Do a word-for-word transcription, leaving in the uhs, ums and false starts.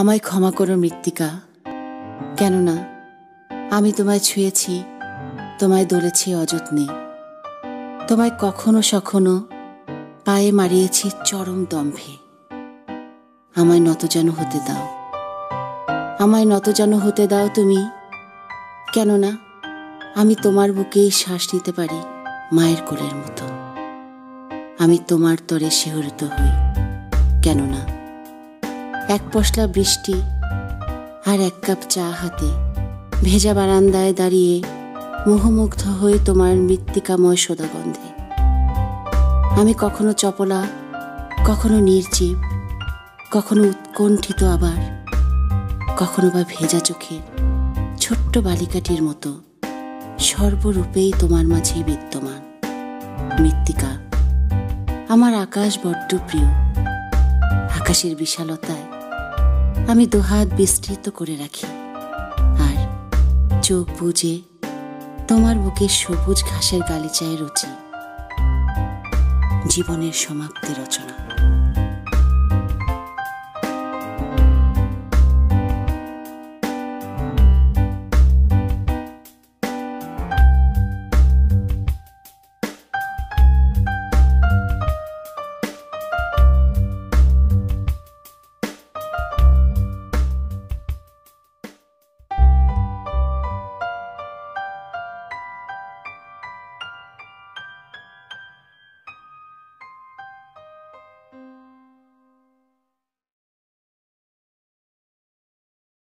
আমায় ক্ষমা করো মৃত্তিকা, কেননা আমি তোমায় ছুঁয়েছি, তোমায় দলেছি অযত্নে, তোমায় কখনো সখনো পায়ে মারিয়েছি চরম দম্ভে। আমায় নতজানু হতে দাও, আমায় নতজানু হতে দাও তুমি, কেননা আমি তোমার বুকেই শ্বাস নিতে পারি মায়ের কোলের মতো। আমি তোমার তরে শিহরিত হই, কেননা এক পশলা বৃষ্টি আর এক কাপ চা হাতে ভেজা বারান্দায় দাঁড়িয়ে মোহমুগ্ধ হয়ে তোমার মৃত্তিকাময় সোদাগন্ধে। আমি কখনো চপলা, কখনো নির্জীব, কখনো উৎকণ্ঠিত, আবার কখনো বা ভেজা চোখের ছোট্ট বালিকাটির মতো সর্বরূপেই তোমার মাঝে বিদ্যমান। মৃত্তিকা, আমার আকাশ বড্ড প্রিয়। আকাশের বিশালতায় আমি দুহাত বিস্তৃত করে রাখি, আর চোখ বুজে তোমার বুকের সবুজ ঘাসের গালিচায় রুচি। জীবনের সমাপ্তি রচনা।